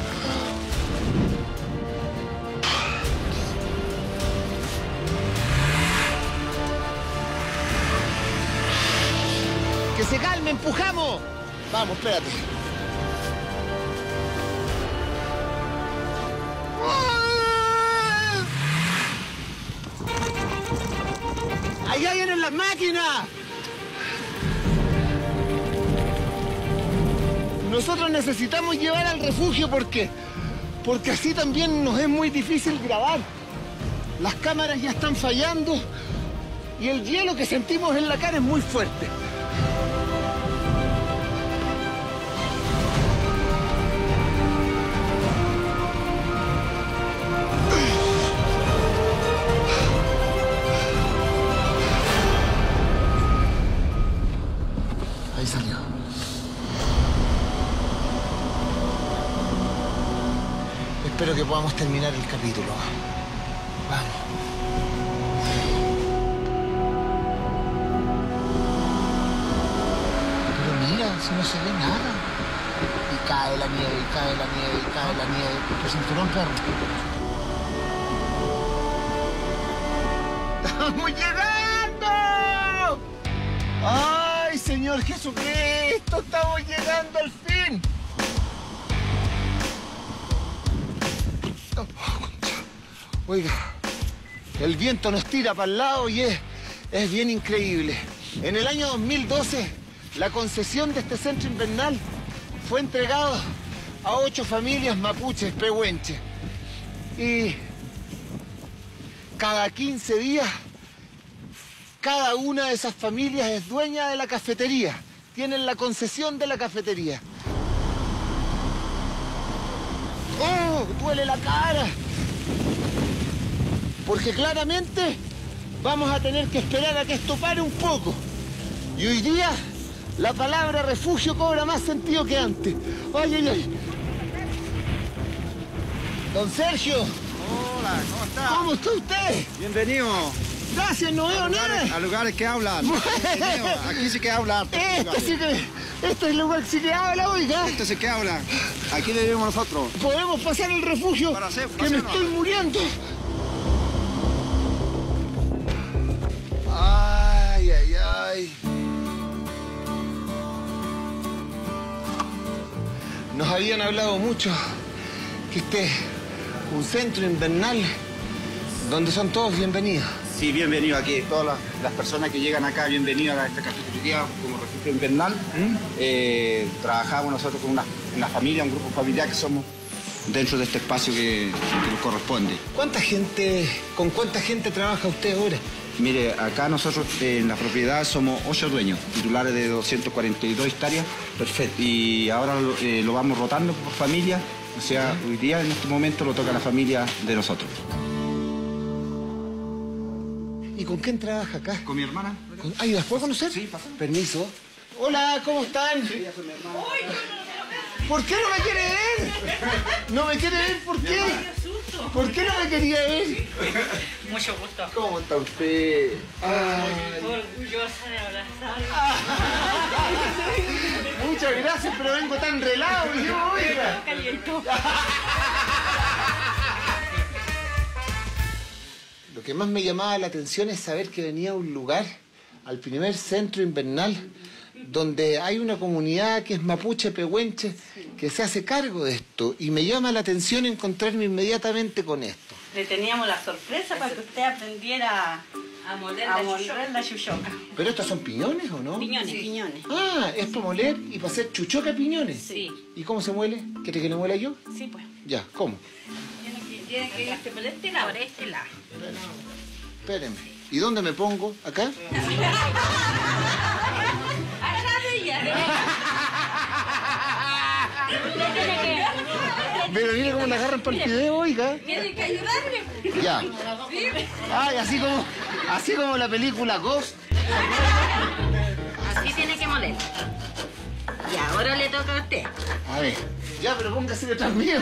¡Que se calme, empujamos! Vamos, espérate. ¡Allá vienen las máquinas! Nosotros necesitamos llevar al refugio porque así también nos es muy difícil grabar. Las cámaras ya están fallando y el hielo que sentimos en la cara es muy fuerte. Ahí salió. Espero que podamos terminar el capítulo. Vamos. Pero mira, si no se ve nada. Y cae. cae la nieve, y cae la nieve, y cae la nieve. ¿Tu cinturón, perro? ¡Estamos llegando! ¡Ay, Señor Jesucristo! ¡Estamos llegando al fin! Oiga, el viento nos tira para el lado y es bien increíble. En el año 2012, la concesión de este centro invernal fue entregada a 8 familias mapuches pehuenches. Y cada 15 días, cada una de esas familias es dueña de la cafetería. Tienen la concesión de la cafetería. ¡Oh! ¡Duele la cara! Porque claramente vamos a tener que esperar a que esto pare un poco. Y hoy día la palabra refugio cobra más sentido que antes. ¡Ay, ay, ay! Don Sergio. Hola, ¿cómo está? ¿Cómo está usted? Bienvenido. Gracias, no veo nada. A lugares que hablan. Aquí sí que hablan. Este es el lugar que sí que habla, oiga. Este sí que habla. Aquí le vivimos nosotros. Podemos pasar el refugio que me estoy muriendo. Ay, ay, ay. Nos habían hablado mucho que este es un centro invernal donde son todos bienvenidos. Sí, bienvenido aquí. Todas las personas que llegan acá, bienvenidos a esta cafetería como refugio invernal. Trabajamos nosotros con una familia, un grupo familiar que somos dentro de este espacio que nos corresponde. ¿Con cuánta gente trabaja usted ahora? Mire, acá nosotros en la propiedad somos 8 dueños, titulares de 242 hectáreas. Perfecto. Y ahora lo vamos rotando por familia. O sea, hoy día, en este momento, lo toca a la familia de nosotros. ¿Y con quién trabaja acá? Con mi hermana. ¿Y las puedo conocer? Sí, pasa. Permiso. Hola, ¿cómo están? Sí, ya soy mi hermana. ¿Por qué no me quiere ver? ¿No me quiere ver? ¿Por qué? ¿Por qué no me quería ver? Mucho gusto. ¿Cómo está usted? Orgullosa de abrazarla. Muchas gracias, pero vengo tan relado y yo, oiga. Lo que más me llamaba la atención es saber que venía a un lugar, al primer centro invernal, donde hay una comunidad que es mapuche pehuenche que se hace cargo de esto. Y me llama la atención encontrarme inmediatamente con esto. Le teníamos la sorpresa para que usted aprendiera a moler la chuchoca. ¿Pero estos son piñones o no? Piñones, sí. Piñones. Ah, es para moler y para hacer chuchoca piñones. Sí. ¿Y cómo se muele? ¿Quiere que lo muela yo? Sí, pues. Ya, ¿cómo? Tiene que irse por este lado, por este lado. Espérenme. ¿Y dónde me pongo? ¿Acá? Pero mire cómo la agarran para el fideo, oiga. Tiene que ayudarme. Ya. Ay, así como la película Ghost. Así tiene que moler. Y ahora le toca a usted. A ver. Ya, pero póngase detrás mío.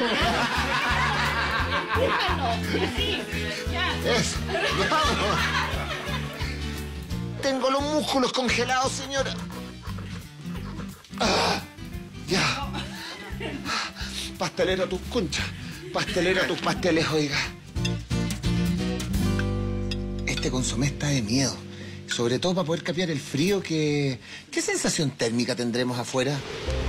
Eso. Vamos. Tengo los músculos congelados, señora. Ya. Pastelero a tus conchas. Pastelero a tus pasteles, oiga. Este consomé está de miedo. Sobre todo para poder capear el frío que... ¿Qué sensación térmica tendremos afuera?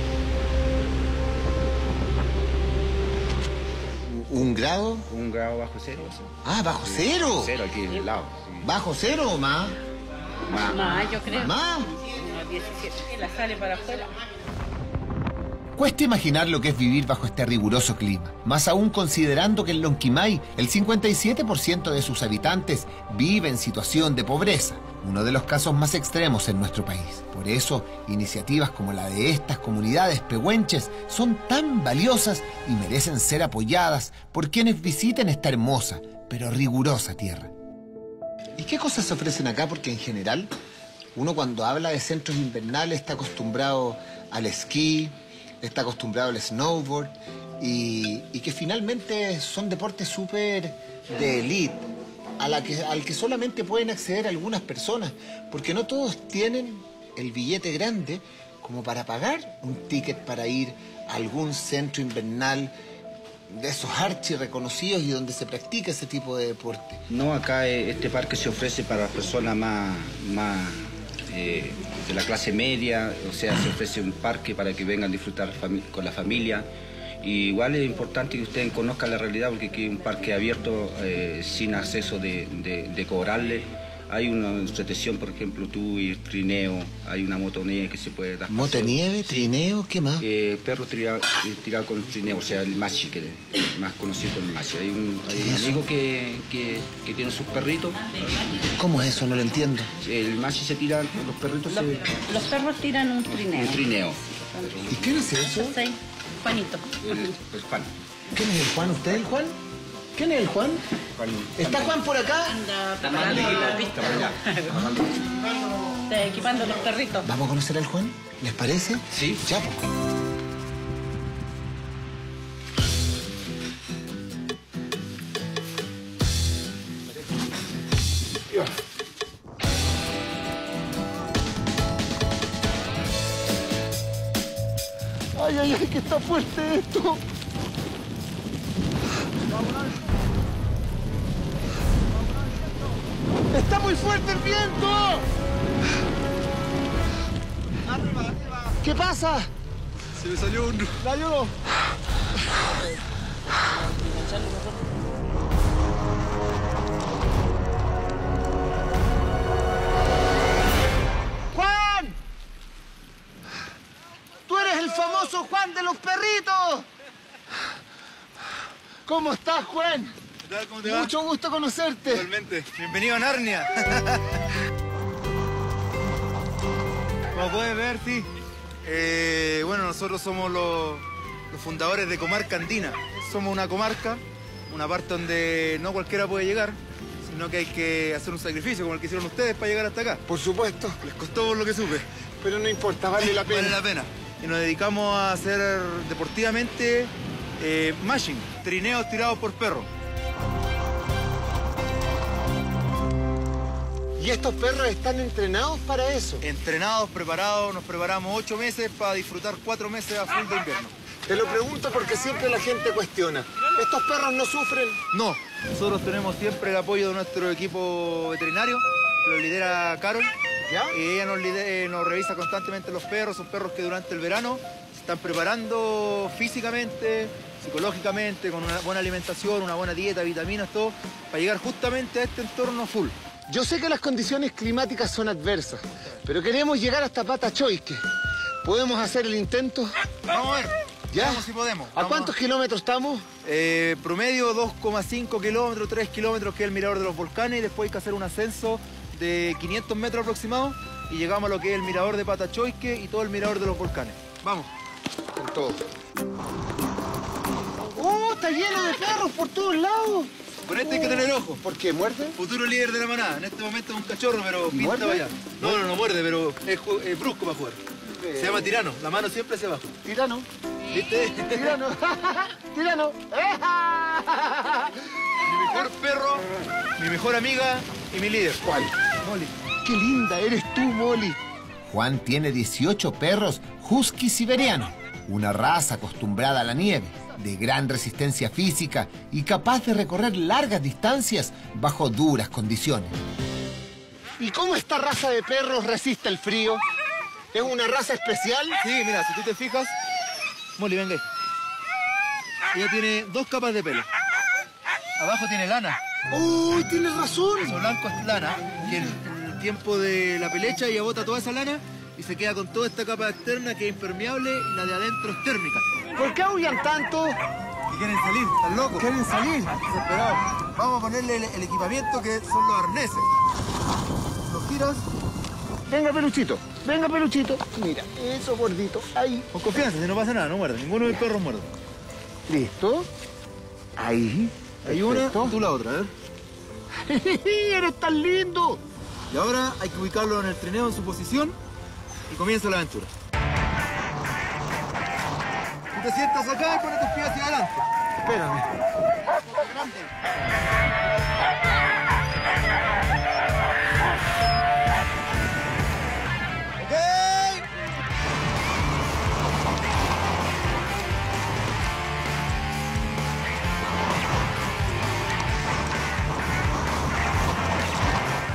¿1 grado? 1 grado bajo cero. ¿Sí? Ah, ¿bajo cero? Cero aquí en el lado. Sí. ¿Bajo cero o más? Más, yo creo. ¿Más? Unos 17. Y la sale para afuera. Cuesta imaginar lo que es vivir bajo este riguroso clima, más aún considerando que en Lonquimay el 57% de sus habitantes vive en situación de pobreza, uno de los casos más extremos en nuestro país. Por eso, iniciativas como la de estas comunidades pehuenches son tan valiosas y merecen ser apoyadas por quienes visiten esta hermosa, pero rigurosa tierra. ¿Y qué cosas se ofrecen acá? Porque en general, uno cuando habla de centros invernales está acostumbrado al esquí, está acostumbrado al snowboard y que finalmente son deportes súper de élite al que solamente pueden acceder algunas personas, porque no todos tienen el billete grande como para pagar un ticket para ir algún centro invernal de esos archi reconocidos y donde se practica ese tipo de deporte? No, acá este parque se ofrece para las personas más de la clase media, o sea, se ofrece un parque para que vengan a disfrutar con la familia. Y igual es importante que ustedes conozcan la realidad, porque aquí hay un parque abierto sin acceso de cobrarle. Hay una entretención, por ejemplo, y trineo, hay una motonieve que se puede dar. ¿Motonieve, trineo, qué más? Perro tirado con trineo, o sea, el machi, que es más conocido como el machi. Hay un amigo que tiene sus perritos. ¿Cómo es eso? No lo entiendo. El machi se tira, los perritos Los perros tiran un trineo. Un trineo. ¿Y quién es eso? Sí, Juanito. El Juan. ¿Quién es el Juan? ¿Usted es el Juan? ¿Quién es el Juan? ¿Está Juan por acá? Está equipando los perritos. ¿Vamos a conocer al Juan? ¿Les parece? Sí. Ya, pues. Ay, ay, ay, que está fuerte esto. ¡Está muy fuerte el viento! ¿Qué pasa? Se me salió un... ¿La ayudo? ¡Juan! ¡Tú eres el famoso Juan de los perritos! ¿Cómo estás, Juan? ¿Qué tal? ¿Cómo te va? Mucho gusto conocerte. Igualmente. Bienvenido a Narnia. Como puedes ver, sí. Bueno, nosotros somos los fundadores de Comarca Andina. Somos una comarca, una parte donde no cualquiera puede llegar, sino que hay que hacer un sacrificio como el que hicieron ustedes para llegar hasta acá. Por supuesto. Les costó por lo que supe. Pero no importa, vale la pena. Vale la pena. Y nos dedicamos a hacer deportivamente mashing, trineos tirados por perros. ¿Y estos perros están entrenados para eso? Entrenados, preparados, nos preparamos 8 meses para disfrutar 4 meses a full de invierno. Te lo pregunto porque siempre la gente cuestiona. ¿Estos perros no sufren? No, nosotros tenemos siempre el apoyo de nuestro equipo veterinario, que lo lidera Carol. ¿Ya? Y ella nos revisa constantemente los perros, son perros que durante el verano se están preparando físicamente, psicológicamente, con una buena alimentación, una buena dieta, vitaminas, todo, para llegar justamente a este entorno full. Yo sé que las condiciones climáticas son adversas, pero queremos llegar hasta Patachoique. ¿Podemos hacer el intento? Vamos a ver. ¿Ya? Vamos si podemos. ¿A cuántos kilómetros estamos? Promedio 2,5 kilómetros, 3 kilómetros, que es el mirador de los volcanes, y después hay que hacer un ascenso de 500 metros aproximados y llegamos a lo que es el mirador de Patachoique y todo el mirador de los volcanes. Vamos. Con todo. ¡Oh, está lleno de perros por todos lados! Con este hay que tener ojo. ¿Por qué? ¿Muerde? Futuro líder de la manada. En este momento es un cachorro, pero pinta ¿Muerde? para allá. No muerde, pero es brusco para jugar. Se llama tirano. La mano siempre hacia abajo. ¿Tirano? ¿Viste? ¡Tirano! ¡Tirano! Mi mejor perro, mi mejor amiga y mi líder. ¿Cuál? Molly. ¡Qué linda eres tú, Molly! Juan tiene 18 perros husky siberianos, una raza acostumbrada a la nieve, de gran resistencia física y capaz de recorrer largas distancias bajo duras condiciones. ¿Y cómo esta raza de perros resiste el frío? ¿Es una raza especial? Sí, mira, si tú te fijas, Molly, venga ahí. Ella tiene 2 capas de pelo. Abajo tiene lana. ¡Uy, tienes razón! Eso blanco es lana, que en el tiempo de la pelecha ella bota toda esa lana y se queda con toda esta capa externa que es impermeable y la de adentro es térmica. ¿Por qué aullan tanto? Y quieren salir, están locos. ¿Quieren salir? Desesperados. Vamos a ponerle el equipamiento que son los arneses. Los giras. Venga, Peluchito. Venga, Peluchito. Mira, eso gordito. Ahí. Con confianza, si no pasa nada, no muerde. Ninguno de mis perros muerde. ¿Listo? Ahí. Hay una, tú la otra, a ver. ¡Eres tan lindo! Y ahora hay que ubicarlo en el trineo en su posición y comienza la aventura. Tú te sientas acá y pones tus pies hacia adelante. Espérame.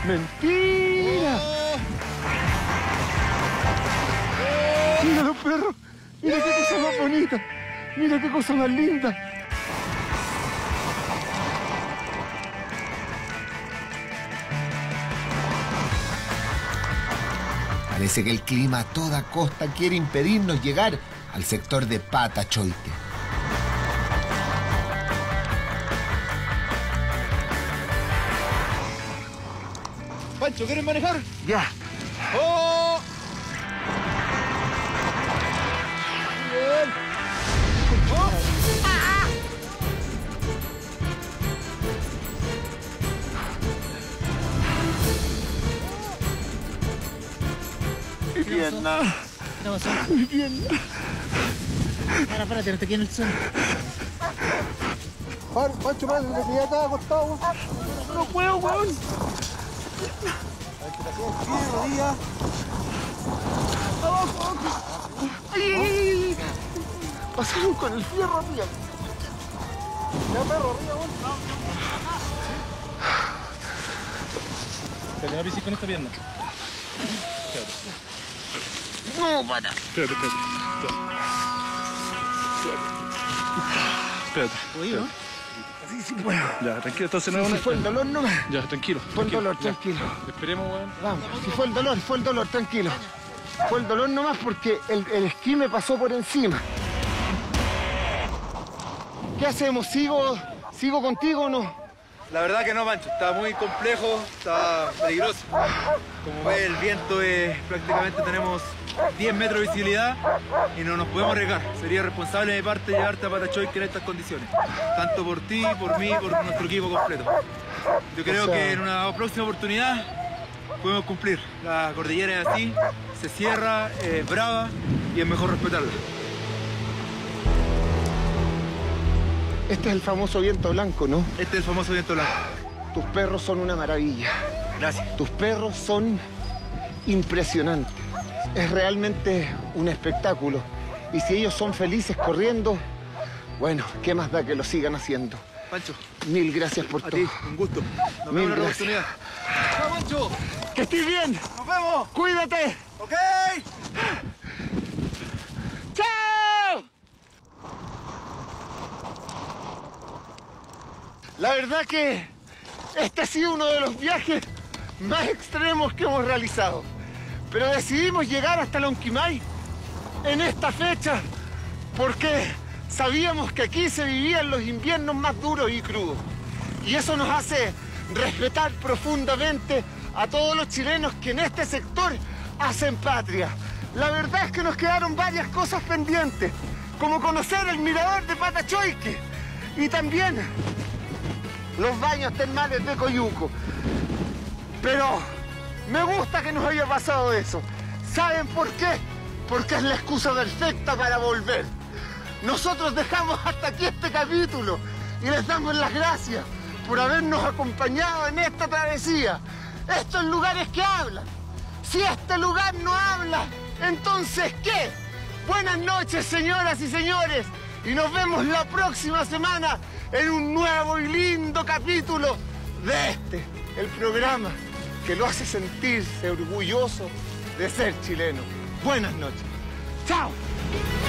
¡Mentira! ¡Mira los perros! ¡Mira qué cosa más bonita! ¡Mira qué cosa más linda! Parece que el clima a toda costa quiere impedirnos llegar al sector de Patachoique. Pancho, ¿quieres manejar? Ya. ¡Oh! Bien. ¡Oh! ¡Ah! Mi pierna. ¿Qué pasó? Mi pierna. Párate, no te quede en el suelo. Pancho, madre, que ya estaba acostado, weón. No puedo, weón. Rodilla. ¡Ay! Pasaron con el fierro arriba. Ya, perro, arriba, weón. ¿Te la bici con esta pierna? No, para. Espérate. Oye, ¿no? Sí, sí puedo. Ya, tranquilo, entonces no es Si una... fue el dolor nomás. Ya, tranquilo. Fue el dolor, tranquilo. Esperemos, weón. Vamos, si fue el dolor, tranquilo. Fue el dolor nomás porque el esquí me pasó por encima. ¿Qué hacemos? ¿Sigo contigo o no? La verdad que no, Pancho. Está muy complejo, está peligroso. Como ves, el viento es prácticamente tenemos 10 metros de visibilidad y no nos podemos arriesgar. Sería responsable de mi parte llevarte a Patachoique en estas condiciones. Tanto por ti, por mí, por nuestro equipo completo. Yo creo que en una próxima oportunidad podemos cumplir. La cordillera es así, se cierra, es brava y es mejor respetarla. Este es el famoso viento blanco, ¿no? Este es el famoso viento blanco. Tus perros son una maravilla. Gracias. Tus perros son impresionantes. Es realmente un espectáculo. Y si ellos son felices corriendo, bueno, ¿qué más da que lo sigan haciendo? Pancho. Mil gracias por todo. A ti, un gusto. Nos vemos en otra oportunidad. ¡Chao, Pancho! ¡Que estés bien! ¡Nos vemos! ¡Cuídate! ¡Ok! ¡Chao! La verdad que este ha sido uno de los viajes más extremos que hemos realizado. Pero decidimos llegar hasta Lonquimay en esta fecha porque sabíamos que aquí se vivían los inviernos más duros y crudos. Y eso nos hace respetar profundamente a todos los chilenos que en este sector hacen patria. La verdad es que nos quedaron varias cosas pendientes, como conocer el mirador de Patachoique y también los baños termales de Coyuco. Pero me gusta que nos haya pasado eso. ¿Saben por qué? Porque es la excusa perfecta para volver. Nosotros dejamos hasta aquí este capítulo y les damos las gracias por habernos acompañado en esta travesía. Estos lugares que hablan. Si este lugar no habla, entonces ¿qué? Buenas noches, señoras y señores, y nos vemos la próxima semana en un nuevo y lindo capítulo de el programa que lo hace sentirse orgulloso de ser chileno. Buenas noches. ¡Chao!